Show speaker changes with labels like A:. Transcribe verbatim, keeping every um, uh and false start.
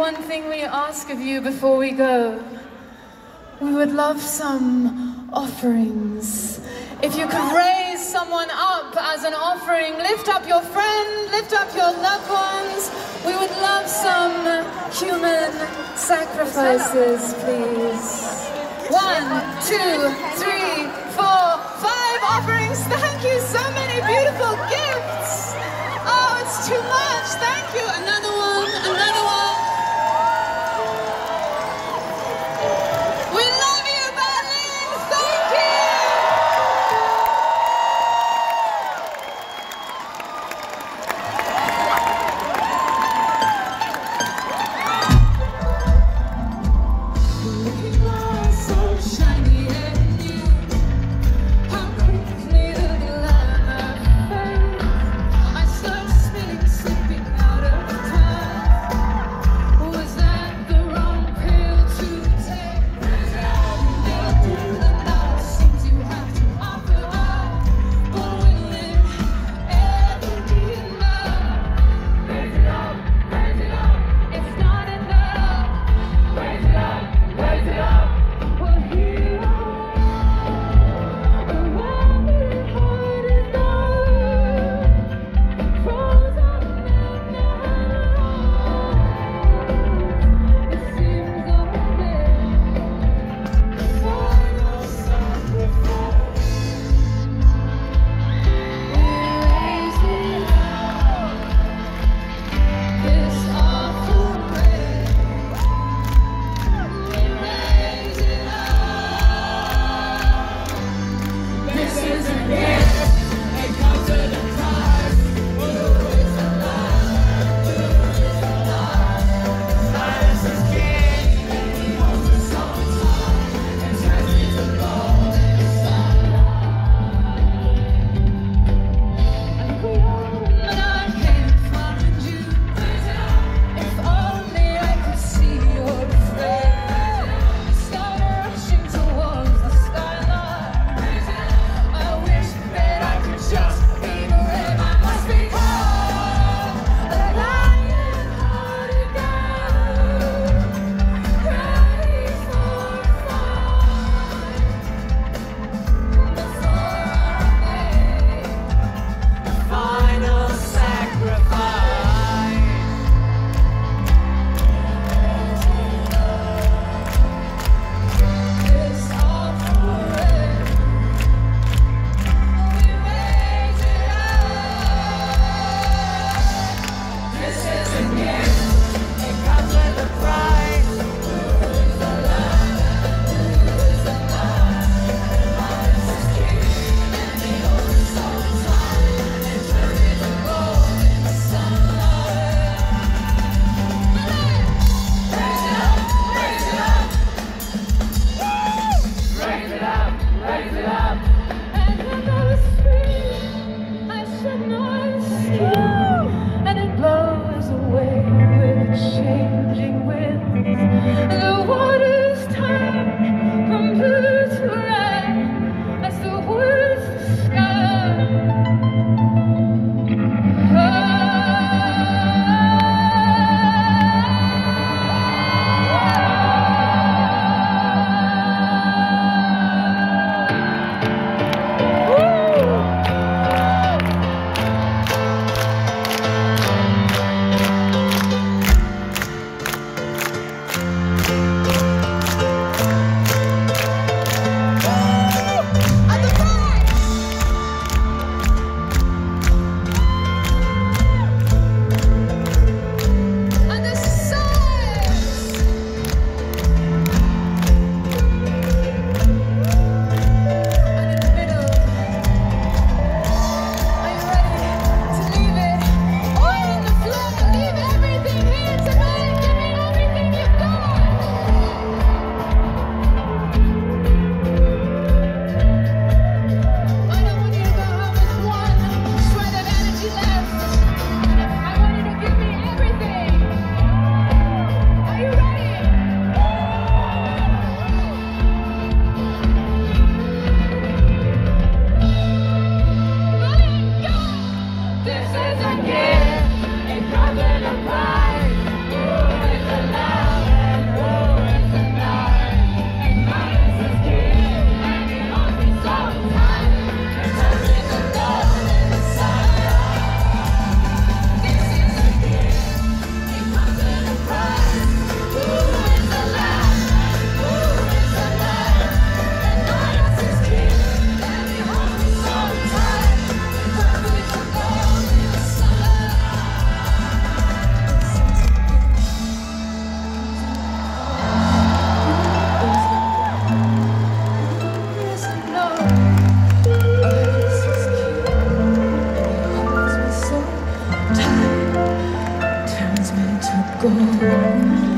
A: one thing we ask of you before we go. We would love some offerings. If you could raise someone up as an offering, lift up your friend, lift up your loved ones. We would love some human sacrifices, please. One, two, three, four, five offerings. Thank you, so many beautiful gifts. Oh, it's too much. Thank you. Another one, another one. We love you, Berlin. Thank you. Time you.